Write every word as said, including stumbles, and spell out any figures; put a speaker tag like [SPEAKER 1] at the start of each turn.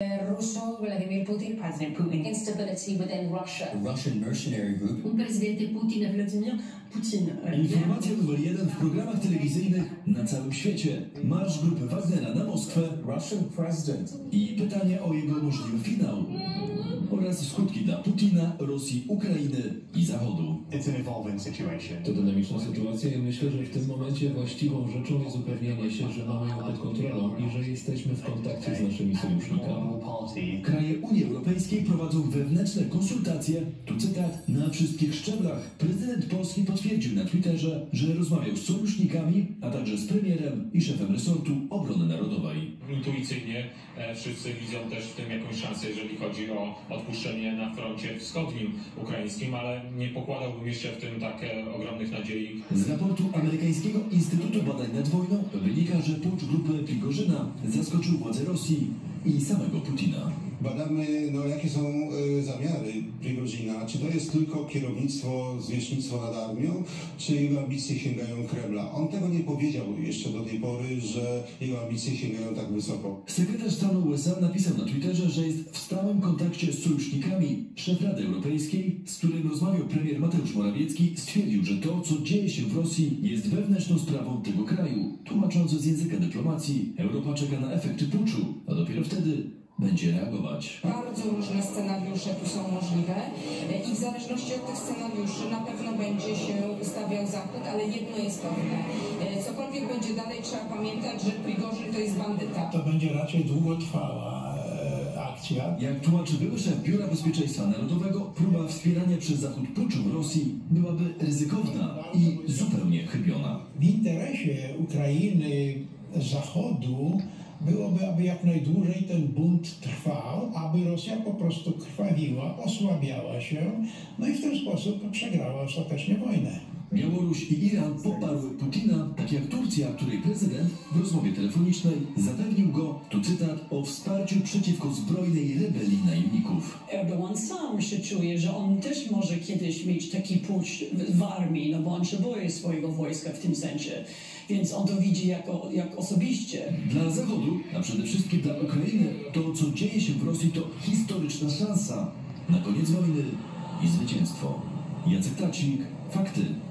[SPEAKER 1] ruso Vladimir Putin, President Putin.
[SPEAKER 2] Instability within Russia.
[SPEAKER 3] Russian mercenary group.
[SPEAKER 2] Un presidente Putin, Vladimir Putin.
[SPEAKER 4] Informacja numer jeden w programach telewizyjnych na całym świecie. Marsz grupy Wagnera na Moskwę.
[SPEAKER 3] Russian president.
[SPEAKER 4] I pytanie o jego możliwy finał. Oraz skutki dla Putina, Rosji, Ukrainy i Zachodu.
[SPEAKER 5] To dynamiczna sytuacja i myślę, że w tym momencie właściwą rzeczą jest upewnienie się, że mamy ją pod kontrolą i że jesteśmy w kontakcie z naszymi sojusznikami.
[SPEAKER 4] Kraje Unii Europejskiej prowadzą wewnętrzne konsultacje, tu cytat, na wszystkich szczeblach. Prezydent Polski potwierdził na Twitterze, że rozmawiał z sojusznikami, a także z premierem i szefem resortu obrony narodowej.
[SPEAKER 6] Intuicyjnie e, wszyscy widzą też w tym jakąś szansę, jeżeli chodzi o odpuszczenie na froncie wschodnim ukraińskim, ale nie pokładałbym jeszcze w tym tak e, ogromnych nadziei.
[SPEAKER 4] Z raportu amerykańskiego Instytutu Badań nad Wojną wynika, że pucz grupy Prigorzyna zaskoczył władze Rosji i samego Putina.
[SPEAKER 7] Badamy, no, jakie są y, zamiary Prigorzyna. Czy to jest tylko kierownictwo, zwierzchnictwo nad armią, czy jego ambicje sięgają Kremla? On tego nie powiedział jeszcze do tej pory, że jego ambicje sięgają tak wysoko.
[SPEAKER 4] Sekretarz stanu U S A napisał na Twitterze, że jest w stałym kontakcie z sojusznikami. Szef Rady Europejskiej, z którym rozmawiał premier Mateusz Morawiecki, stwierdził, że to, co dzieje się w Rosji, jest wewnętrzną sprawą tego kraju. Tłumacząc z języka dyplomacji, Europa czeka na efekty puczu, a dopiero wtedy będzie reagować.
[SPEAKER 1] Bardzo różne scenariusze tu są możliwe i w zależności od tych scenariuszy na pewno będzie się ustawiał Zachód, ale jedno jest pewne. Cokolwiek będzie dalej, trzeba pamiętać, że Prigorzyn to jest bandyta.
[SPEAKER 8] To będzie raczej długotrwała e, akcja.
[SPEAKER 4] Jak tłumaczy były szef Biura Bezpieczeństwa Narodowego, próba wspierania przez Zachód puczu w Rosji byłaby ryzykowna i zupełnie chybiona.
[SPEAKER 8] W interesie Ukrainy, Zachodu byłoby, aby jak najdłużej ten bunt trwał, aby Rosja po prostu krwawiła, osłabiała się, no i w ten sposób przegrała ostatecznie wojnę.
[SPEAKER 4] Białoruś i Iran poparły Putina, tak jak Turcja, której prezydent w rozmowie telefonicznej zapewnił go, tu cytat, o wsparciu przeciwko zbrojnej rebelii najemników.
[SPEAKER 9] Erdogan sam się czuje, że on też może kiedyś mieć taki pucz w armii, no bo on się boi swojego wojska w tym sensie. Więc on to widzi jako, jak osobiście.
[SPEAKER 4] Dla Zachodu, a przede wszystkim dla Ukrainy, to co dzieje się w Rosji to historyczna szansa na koniec wojny i zwycięstwo. Jacek Tracik, Fakty.